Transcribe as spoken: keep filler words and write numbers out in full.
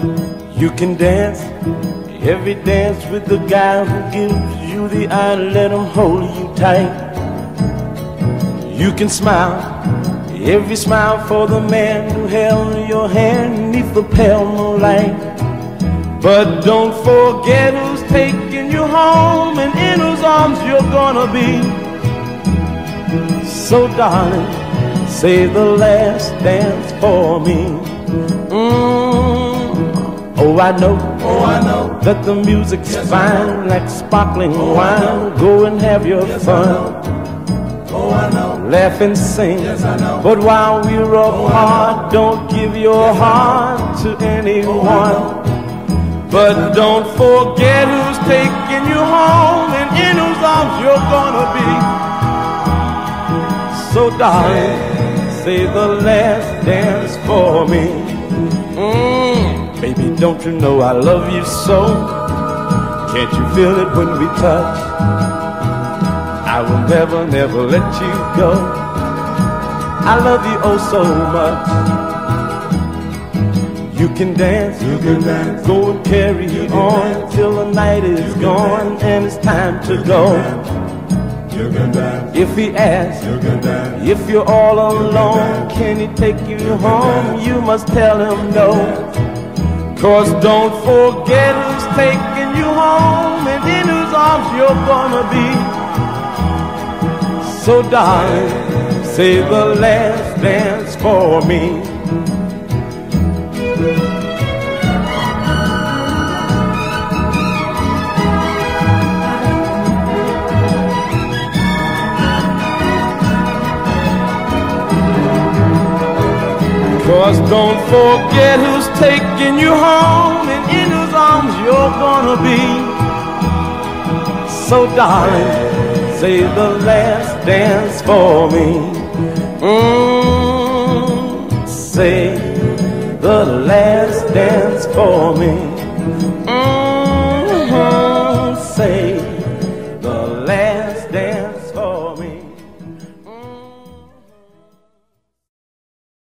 You can dance every dance with the guy who gives you the eye. Let him hold you tight. You can smile every smile for the man who held your hand neath the pale moonlight. But don't forget who's taking you home and in whose arms you're gonna be. So darling, say the last dance for me. Mm. Oh, I know, oh, I know that the music's yes, fine like sparkling oh, wine. Go and have your yes, fun. Oh, I know. Laugh and sing, yes, I know. But while we're apart, oh, don't give your yes, heart to anyone. Oh, but yes, don't forget who's taking you home and in whose arms you're gonna be. So darling, say the last dance for me. Mm, baby, don't you know I love you so? Can't you feel it when we touch? I will never, never let you go. I love you oh so much. You can dance, you can dance, go and carry on dance, till the night is gone dance, and it's time to you go. Can you can dance, if he asks, you can dance, if you're all alone, dance, can he take you, you home? dance, you must tell him no. Cause don't forget who's taking you home and in whose arms you're gonna be. So darling, say the last dance for me. Cause don't forget who's taking you home and in whose arms you're gonna be. So darling, say the last dance for me. Mm, say the last dance for me. Mm.